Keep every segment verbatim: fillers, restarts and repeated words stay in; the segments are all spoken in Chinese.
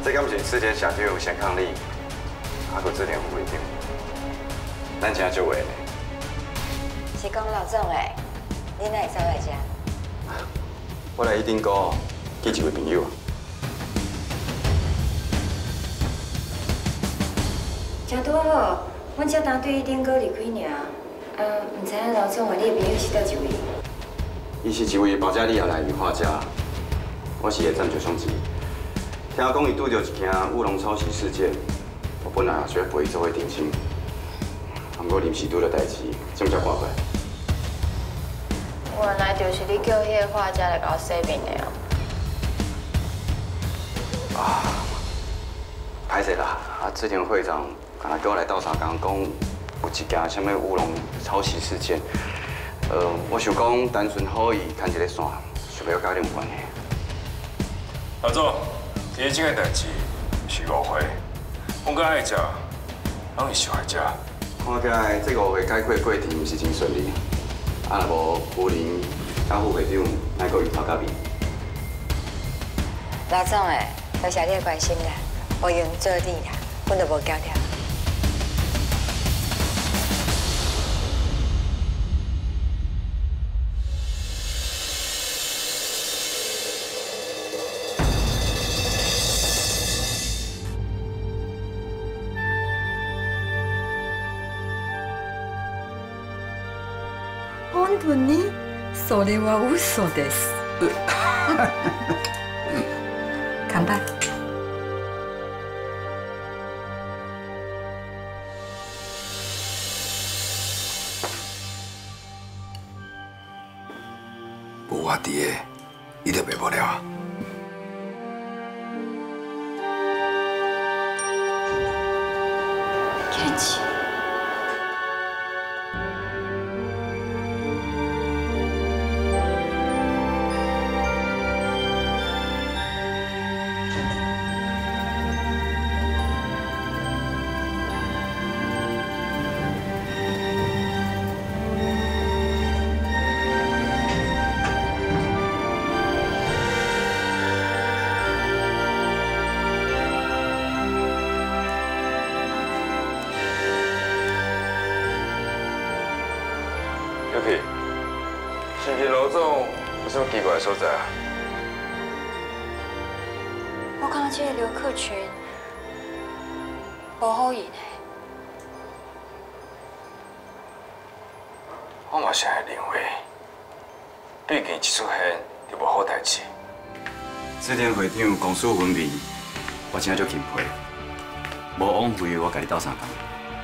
这敢不是刺天下就有先抗力，还佫指定副会长，咱真足会呢。 是讲老总诶，你哪会走来遮？ 我来伊顶高见一位朋友。 真拄好，阮才当对伊顶高离开尔。啊，唔知影老总啊，你的朋友是倒一位？ 伊是一位保加利亚来的画家，我是个赞助相机。听讲伊拄到一件乌龙抄袭事件，我本来也想陪伊做伙澄清，不过临时拄到代志，这么才赶过来。 原来就是你叫迄个画家来甲我洗面的哦。 啊，歹势啦！啊，之前会长刚才叫我来倒茶讲，讲有一件什么乌龙抄袭事件。呃，我想讲单纯好意牵一个线，想要甲你有关系。 老总，第一件个代志是误会，我甲爱食，拢是小爱食。 看起来这误会解决过程唔是真顺利，啊，若无夫人甲副会长乃阁有头甲面。 老总诶，多谢你的关心啦，我用做你啦，阮就无交掉。 本当にそれは嘘です。乾杯。 有我伫的，伊就袂无聊啊。 天气。 刘皮，是不是楼总有什么奇怪的所在啊？ 我感觉这个刘克群无好意呢。 我嘛是会认为，毕竟一出现就无好代志。 这天会长公私分明，我真足钦佩，无枉费我甲你斗相共。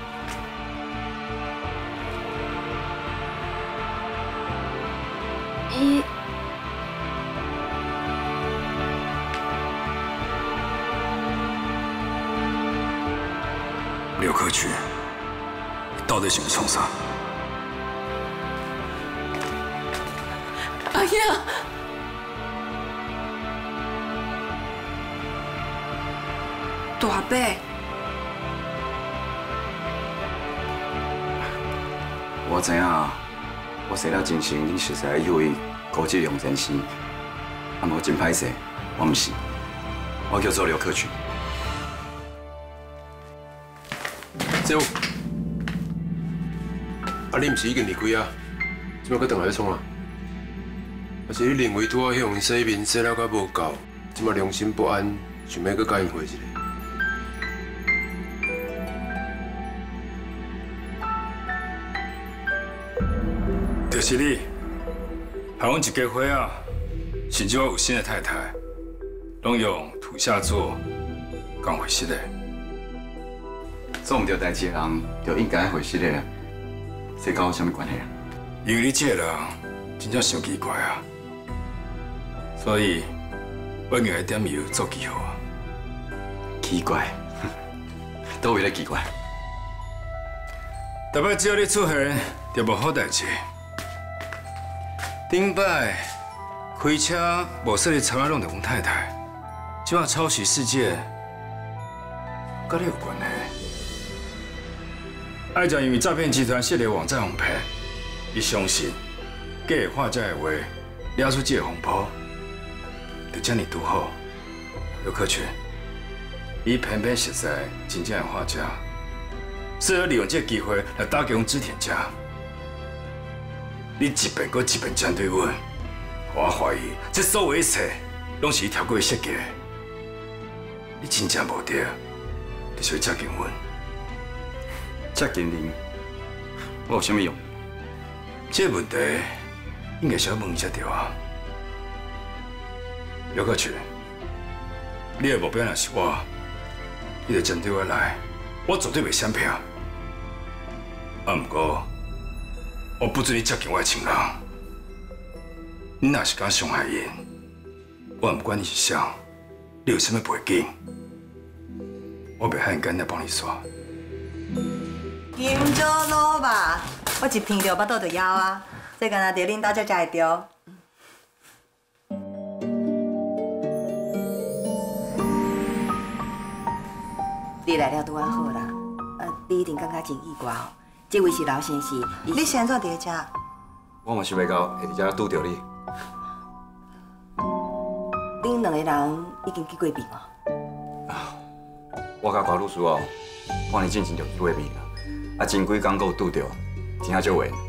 伊刘克群，到底想创啥？ 哎呀！大伯， 我知影，我生了真心，你实在以为高级用真心，啊，无真歹势，我唔是，我叫做刘克群。 这有，啊，你唔是已经离开啊？怎么搁回来创啊？还是你认为拄好向因洗面洗了较无够，即马良心不安，想要搁甲因回一个？ 就是你，害阮一家伙啊，甚至我有新的太太，拢用土下座讲回失的。 做唔到代志的人，就应该回失的啦。这跟我有啥物关系啊？ 因为你这个人真正伤奇怪啊，所以我硬来点油做记号啊。 奇怪，都为了奇怪。 大摆只要你出现，就无好代志。 顶摆开车无说你插来弄着阮太太，即马抄袭事件，跟你有关系？爱将因为诈骗集团设立网站红骗，伊相信假的画家的话，惹出这个风波，就这么拄好。刘克群， 伊偏偏实在真正的画家，适合利用这个机会来打击阮织田家。你一遍搁一遍针对阮，我怀疑这所有一切拢是伊跳过的设计。你真正无对，就是要接近阮。 接近您，我有啥物用？ 这个问题应该是要问一下对啊。刘克群，你的目标若是我，你就针对我来，我绝对袂闪避。啊，不过我不准你接近我的情人。你若是敢伤害因，我不管你是啥，你有啥物背景，我袂很简单帮你刷。 金州卤肉，我一片着巴肚就枵啊！这干那伫恁家才食会着。你来了拄啊好啦，呃，你一定感觉真意外哦。这位是老先生，你现在伫遮？ 我嘛想要到下伫遮拄着你。 恁两个人已经见过面哦。 我甲高律师哦，半年之前就见过面啦，啊，前几工阁有拄着，真正少缘。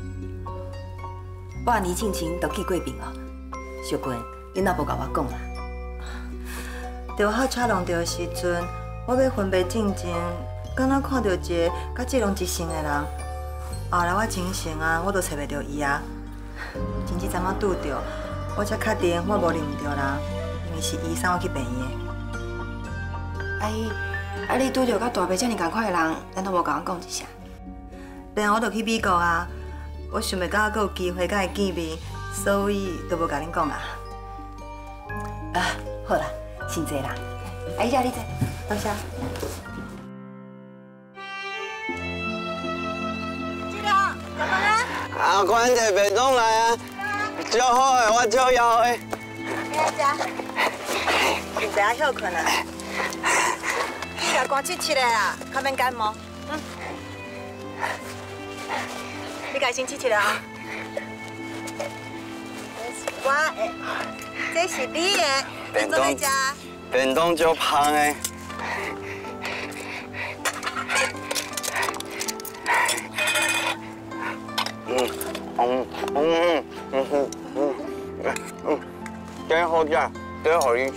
半年之前就见过面哦。小君，你哪无甲我讲啦？着好车弄着时阵。我要分别进前，敢若看到一个甲志龙一姓的人，后来我真神啊，我都找袂到伊啊。前几阵仔拄着，我才确定我无认唔着人，因为是伊送我去病院的。 阿姨，啊你拄着甲大伯遮尔共款的人，难道无甲我讲一声？ 然后我就去美国啊，我想袂到还有机会甲伊见面，所以都无甲恁讲啊。啊，好啦，先坐啦，阿姨叫你坐。多谢。志良，怎么了？ 阿款摕便当来啊！足好的，我足枵的。 你来食，你坐下休困啊。你若寒气起来啊，较免感冒。嗯。你家先起起来啊。我的，这是你的，你做咩食？ 便当足香的。嗯嗯嗯嗯嗯嗯嗯，真好食，真好你食。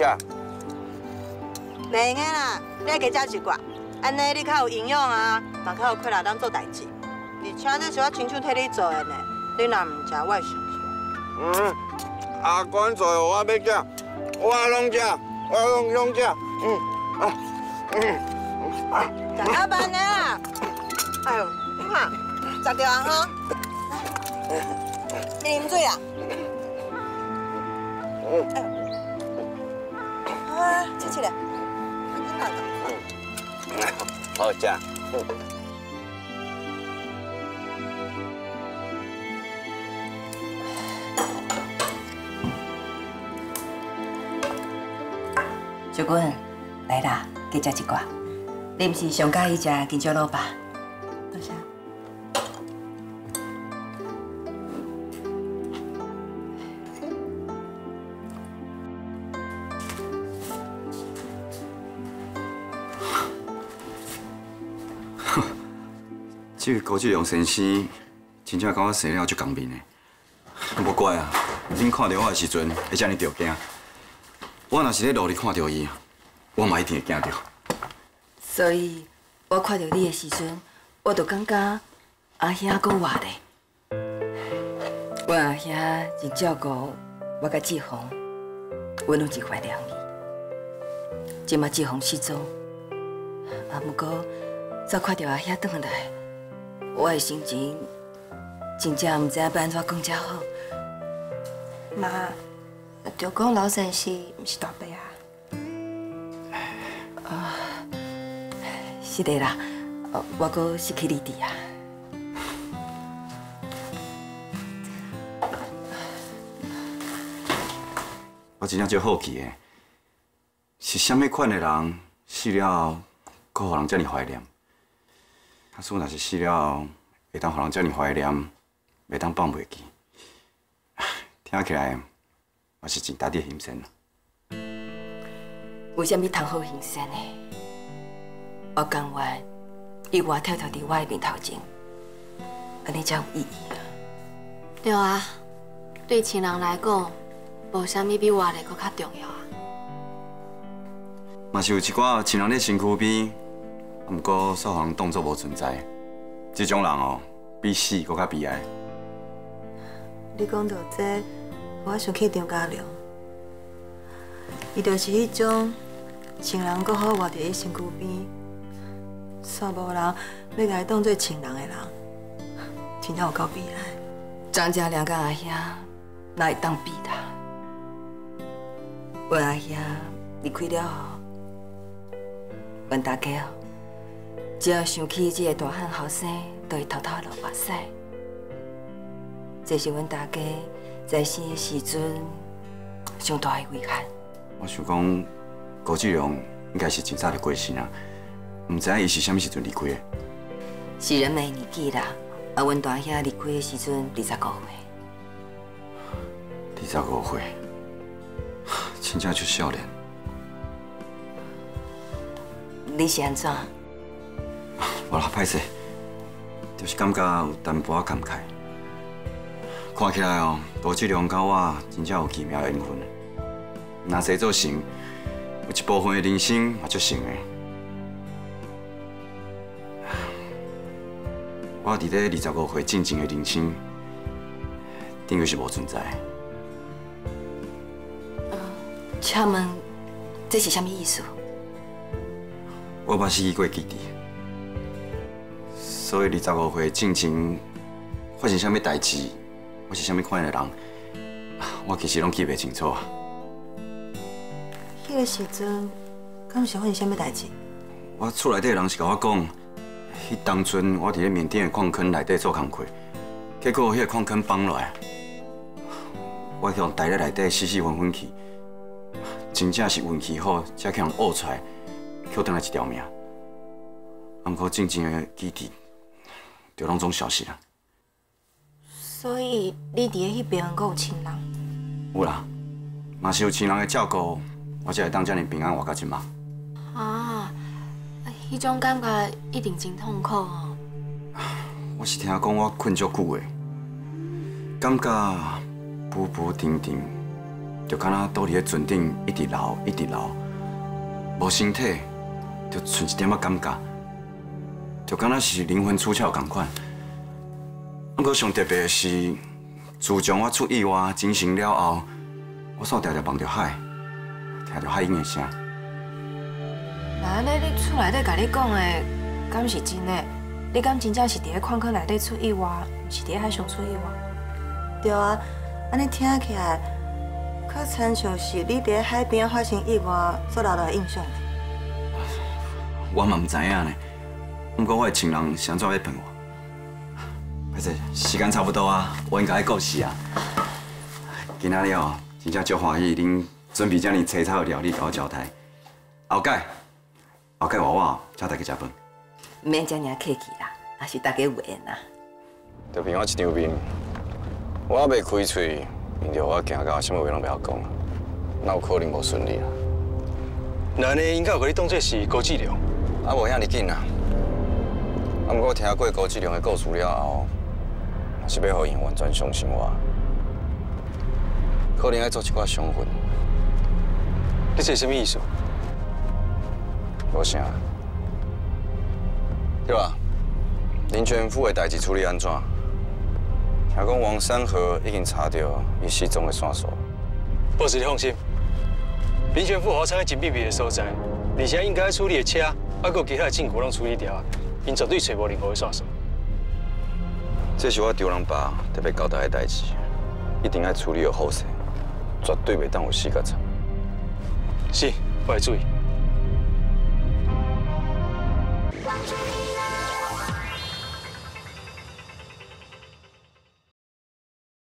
袂用啦，你要加食一寡，安尼你较有营养啊，嘛较有快乐咱做代志。而且这是我亲手替你做的呢，你若唔食，我会生气。 嗯，阿管做的我要食，我拢食，我拢拢食。嗯啊嗯啊， 食到饭了。哎呦，你看，食着啊吼。你啉水啊？嗯。哎呦，好啊，吃起来。 好食。嗯。 小君，来啦，加食一寡。你毋是上喜欢食金椒卤吧？多谢。 这个高志良先生真正甲我生了足共面的，无怪啊！恁看到我的时阵会遮尔着惊。我若是咧路里看到伊，我嘛一定会惊着。 所以，我看到你的时阵，我就感觉阿兄阁活咧。我阿兄真照顾我甲志宏，阮拢真怀念伊。即马志宏失踪，啊，不过早看到阿兄转来，我的心情真正毋知影要安怎讲才好。 妈，就讲老先生毋是大伯啊。 啊，是的啦，我阁失去你弟啊。 我真正足好奇的，是啥物款的人死了后，阁互人遮尔怀念？假使若是死了后，会当互人遮尔怀念，袂当放袂记，听起来嘛是真值得欣赏。 为什么通好欣赏呢？ 我甘愿意外跳跳伫我的面头前，安尼才有意义啊。 对啊，对亲人来讲，无啥物比活的搁较重要啊。 嘛是有一寡亲人咧身躯边，毋过煞互人当作无存在。这种人哦，比死搁较悲哀。 你讲到这，我想起张家良，伊就是迄种亲人搁好活伫伊身躯边，煞无人要甲伊当做亲人的人，真正有够悲哀。 张家良甲阿兄哪会当比他？阮阿兄离开了后，阮大家哦，只要想起这个大汉后生，都会偷偷流目屎。这是阮大家在生的时阵上大的遗憾。 我想讲，高志良应该是真早就过身啊，唔知影伊是啥物时阵离开的。 是人没年纪啦，啊，阮大兄离开的时阵二十五岁。 二十五岁，真正就少年。 你是安怎？ 我啦，歹势，就是感觉有淡薄仔感慨。看起来哦，高志良甲我真正有奇妙的缘分。若生做成，有一部分的人生嘛足像的。我伫咧二十五岁进前的人生，等于是无存在。 请问这是啥物意思？ 我捌失去过记忆，所以二十五岁进前发生啥物代志，我是啥物款的人，我其实拢记袂清楚。 迄个时阵，敢是发生啥物代志？ 我厝内底的人是甲我讲，迄当阵我伫咧缅甸的矿坑内底做工课，结果迄个矿坑崩落来，我向待咧内底死死昏昏去，真正是运气好，才去人挖出来，捡回来一条命。毋过进前的记忆，就拢总消失了。 所以你伫咧迄边阁有亲人？ 有啦，嘛是有亲人的照顾，我才会当遮尔平安活到即马。 啊，迄种感觉一定真痛苦哦。 我是听讲我困足久的，感觉浮浮沉沉，就敢若倒伫咧船顶一直流一直流，无身体，就剩一点仔感觉，就敢若是灵魂出窍同款。不过上特别的是，自从我出意外精神了后，我煞常常望着海，听着海鹰的声。 那安尼，你厝内底甲你讲的，敢是真的？你敢真正是伫咧矿坑内底出意外，毋是伫咧海上出意外？ 对啊，安尼听起来，较亲像是你伫咧海边发生意外所留落的印象。 我嘛毋知影呢，不过我的亲人是安怎要骗我？歹势，时间差不多啊，我应该告辞啊。今仔日哦，真正足欢喜，恁准备遮尔青草的料理给我招待。后盖，后盖话我请大家食饭。 唔免遮尔客气啦，也是大家有缘啦。 就凭我一张面，我还未开嘴，因着我惊到什么话拢袂晓讲，哪有可能无顺利啊？ 那呢，应该有甲你当作是高志良。 啊，无遐尼紧啊。啊，不过听过高志良的故事了后，也是要互伊完全相信我，可能要做一寡伤痕。 你这是什么意思？ 无啥。对吧？林全富的代志处理安怎？听讲王山河已经查到伊失踪的线索。 报纸你放心，林全富好藏在真秘密的所在，而且应该处理的车，还有其他的证据拢处理掉，因绝对找无任何的线索。 这是我丢人爸特别交代的代志，一定要处理好势，绝对袂当有死角差。 是，我会注意。 Watch me.